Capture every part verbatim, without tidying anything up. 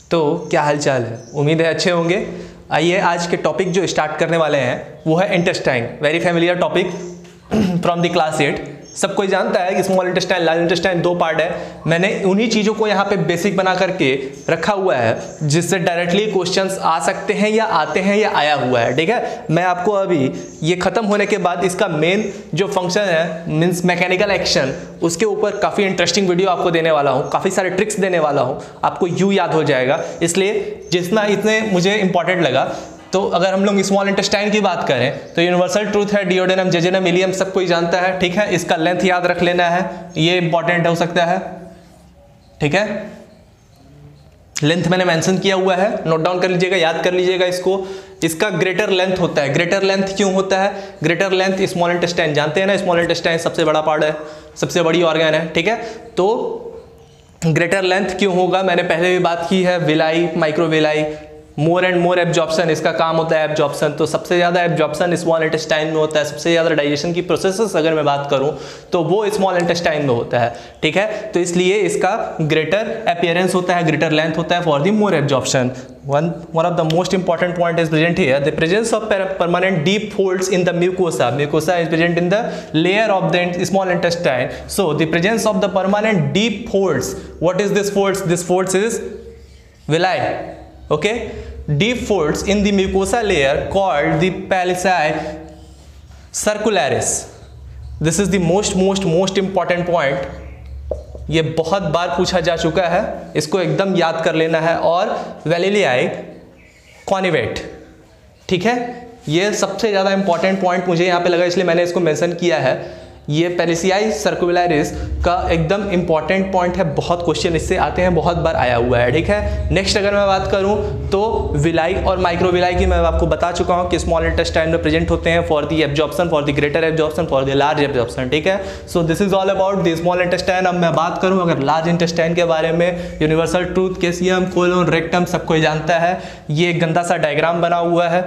तो क्या हालचाल है, उम्मीद है अच्छे होंगे। आइए आज के टॉपिक जो स्टार्ट करने वाले हैं वो है intestine, very familiar topic from the class eight. सब कोई जानता है कि स्मॉल इंटेस्टाइन लार्ज इंटेस्टाइन दो पार्ट है। मैंने उन्हीं चीज़ों को यहाँ पे बेसिक बना करके रखा हुआ है जिससे डायरेक्टली क्वेश्चंस आ सकते हैं या आते हैं या आया हुआ है। ठीक है, मैं आपको अभी ये खत्म होने के बाद इसका मेन जो फंक्शन है मीन्स मैकेनिकल एक्शन, उसके ऊपर काफ़ी इंटरेस्टिंग वीडियो आपको देने वाला हूँ, काफ़ी सारे ट्रिक्स देने वाला हूँ, आपको यू याद हो जाएगा। इसलिए जितना इतने मुझे इंपॉर्टेंट लगा। तो अगर हम लोग स्मॉल इंटेस्टाइन की बात करें तो यूनिवर्सल ट्रूथ है डिओडेनम जेजुनम इलियम, सब कोई जानता है। ठीक है, इसका लेंथ याद रख लेना है, ये इंपॉर्टेंट हो सकता है। ठीक है, लेंथ मैंने मेंशन किया हुआ है, नोट डाउन कर लीजिएगा, याद कर लीजिएगा इसको। इसका ग्रेटर लेंथ होता है। ग्रेटर लेंथ क्यों होता है? ग्रेटर लेंथ स्मॉल इंटेस्टाइन जानते हैं ना, स्मॉल इंटेस्टाइन सबसे बड़ा पार्ट है, सबसे बड़ी ऑर्गन है। ठीक है, तो ग्रेटर लेंथ क्यों होगा मैंने पहले भी बात की है। Villi, microvilli, more and more absorption, इसका काम होता है एब्जॉर्प्शन। तो सबसे ज़्यादा एब्जॉर्प्शन स्मॉल इंटेस्टाइन में होता है। सबसे ज़्यादा डाइजेशन की प्रोसेसेस अगर मैं बात करूं तो वो स्मॉल इंटेस्टाइन में होता है। ठीक है, तो इसलिए इसका ग्रेटर अपीयरेंस होता है, ग्रेटर लेंथ होता है for the more absorption. One, one of the most important point is present here. The presence of permanent deep folds in the mucosa. Mucosa is present in the layer of the small intestine. So the presence of the permanent deep folds. What is this folds? This folds is villi. Okay, deep folds in the mucosa layer called the pellicii circularis. This is the most most most important point. ये बहुत बार पूछा जा चुका है, इसको एकदम याद कर लेना है। और वेलिलियाई कॉनिवेट, ठीक है, ये सबसे ज़्यादा इंपॉर्टेंट पॉइंट मुझे यहाँ पे लगा, इसलिए मैंने इसको मेंशन किया है। ये पेलिसियाई सर्कुलरिस का एकदम इंपॉर्टेंट पॉइंट है, बहुत क्वेश्चन इससे आते हैं, बहुत बार आया हुआ है। ठीक है, नेक्स्ट अगर मैं बात करूं तो विलाई और माइक्रोविलाई की मैं आपको बता चुका हूं कि स्मॉल इंटेस्टाइन में प्रेजेंट होते हैं for the absorption, for the greater absorption, for the large absorption. ठीक है, so this is all about the small intestine. अब मैं बात करूँ अगर लार्ज इंटेस्टाइन के बारे में, universal truth, caecum, colon, rectum, सब कोई जानता है। ये एक गंदा सा डायग्राम बना हुआ है।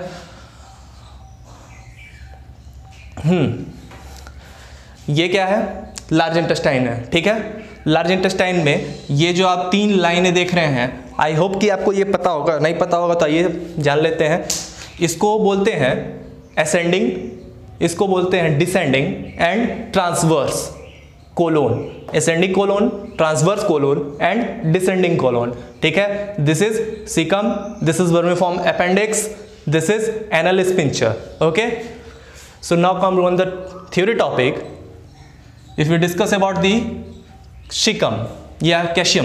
हम्म ये क्या है? लार्ज इंटेस्टाइन है। ठीक है, लार्ज इंटेस्टाइन में ये जो आप तीन लाइनें देख रहे हैं, आई होप कि आपको ये पता होगा, नहीं पता होगा तो ये जान लेते हैं। इसको बोलते हैं असेंडिंग, इसको बोलते हैं descending and transverse colon. Ascending colon, transverse colon and descending colon. ठीक है, this is caecum, this is vermiform appendix, this is anal sphincter. Okay, so now come on the theory topic. If we discuss about the cecum या कैशियम,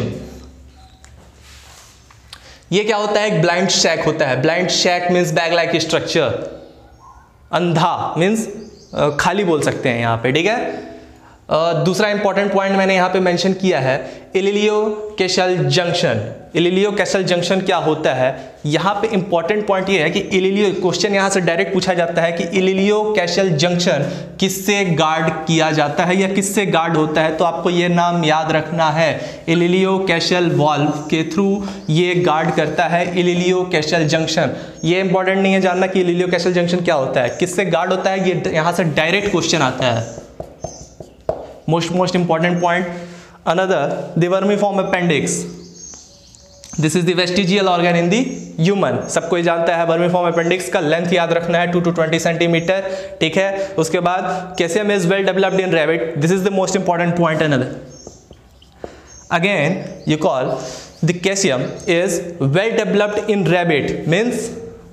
ये क्या होता है? एक blind sac होता है। Blind sac means bag like structure, अंधा means खाली बोल सकते हैं यहाँ पे। ठीक है, Uh, दूसरा इंपॉर्टेंट पॉइंट मैंने यहाँ पे मेंशन किया है ileocaecal junction. Ileocaecal junction क्या होता है? यहाँ पे इंपॉर्टेंट पॉइंट ये है कि इलिलियो, क्वेश्चन यहाँ से डायरेक्ट पूछा जाता है कि इलिलियो कैशल जंक्शन किससे गार्ड किया जाता है या किससे गार्ड होता है? तो आपको ये नाम याद रखना है, इलिलियो कैशल वॉल्व के थ्रू ये गार्ड करता है इलिलियो कैशल जंक्शन। ये इंपॉर्टेंट नहीं है जानना कि इलिलियो कैशल जंक्शन क्या होता है, किससे गार्ड होता है, ये यहाँ से डायरेक्ट क्वेश्चन आता है। Most most important point. Another, the vermiform appendix. This is the vestigial organ in the human. सब कोई जानता है vermiform appendix का लेंथ याद रखना है टू टू ट्वेंटी सेंटीमीटर। ठीक है, उसके बाद calcium is well developed in rabbit. This is the most important point. Another, again you call the calcium is well developed in rabbit means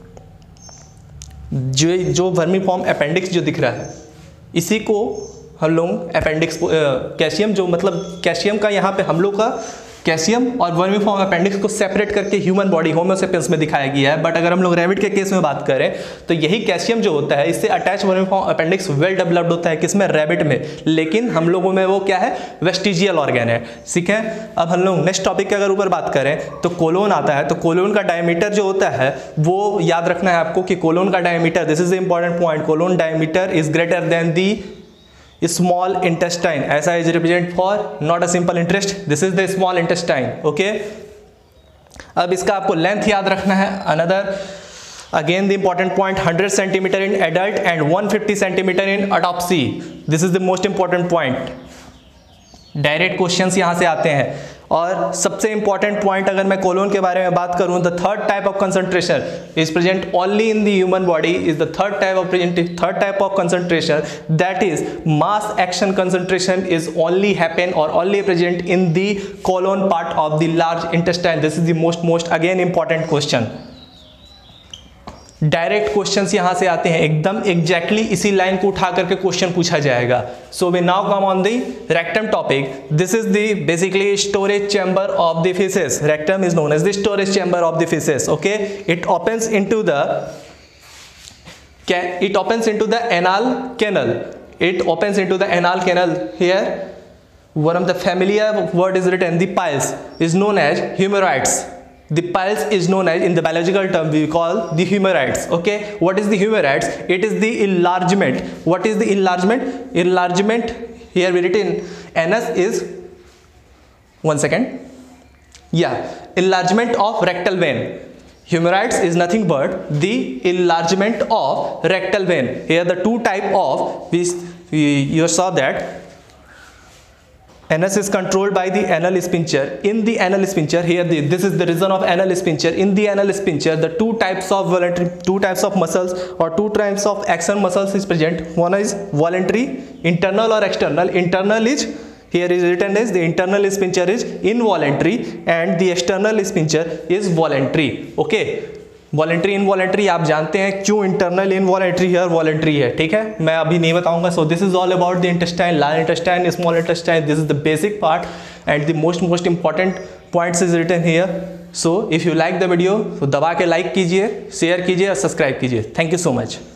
जो जो vermiform appendix जो दिख रहा है इसी को हम लोग अपेंडिक्स, कैल्शियम जो मतलब कैल्शियम का यहाँ पे हम लोग का कैल्शियम और वर्मिफॉर्म अपेंडिक्स को सेपरेट करके ह्यूमन बॉडी होमो सेपियंस में दिखाया गया है। बट अगर हम लोग रैबिट के केस में बात करें तो यही कैल्शियम जो होता है इससे attach vermiform appendix well developed होता है, किसमें? रैबिट में। लेकिन हम लोगों में वो क्या है? वेस्टिजियल ऑर्गन है। ठीक है, अब हम लोग नेक्स्ट टॉपिक के अगर ऊपर बात करें तो कोलोन आता है। तो कोलोन का डायमीटर जो होता है वो याद रखना है आपको कि कोलोन का diameter, this is the important point, colon diameter is greater than the small intestine. ऐसा is represent for not a simple interest, this is the small intestine. okay, अब इसका आपको लेंथ याद रखना है। another again the important point, one hundred centimeter in adult and one hundred fifty centimeter in autopsy. this is the most important point. Direct questions यहाँ से आते हैं। और सबसे इंपॉर्टेंट पॉइंट अगर मैं कोलोन के बारे में बात करूं, the third type of concentration is present only in the human body, is the third type of third type of concentration, that is mass action concentration is only happen और only present in the colon part of the large intestine. This is the most most again important question. Direct questions यहां से आते हैं, एकदम exactly इसी line को उठा करके क्वेश्चन पूछा जाएगा. So we now come on the rectum topic. This is the basically storage chamber of the faeces. Rectum is known as the storage chamber of the faeces. Okay, it opens into the it opens into the anal canal. It opens into the anal canal. Here one of the familiar word is written, the piles is known as hemorrhoids. The piles is known as, in the biological term we call the hemorrhoids. Okay, what is the hemorrhoids? It is the enlargement. What is the enlargement? Enlargement, here we written anus is, one second, yeah, enlargement of rectal vein. Hemorrhoids is nothing but the enlargement of rectal vein. Here the two type of, we you saw that anus is controlled by the anal sphincter. In the anal sphincter, here the, this is the region of anal sphincter. In the anal sphincter, the two types of voluntary, two types of muscles or two types of action muscles is present. One is voluntary, internal or external. Internal is, here is written as the internal sphincter is involuntary and the external sphincter is voluntary. Okay, voluntary involuntary आप जानते हैं क्यों internal involuntary है और voluntary है, ठीक है, मैं अभी नहीं बताऊंगा. So this is all about the intestine, large intestine, small intestine. This is the basic part and the most most important points is written here. So if you like the video तो दबा के like कीजिए, share कीजिए और subscribe कीजिए. Thank you so much.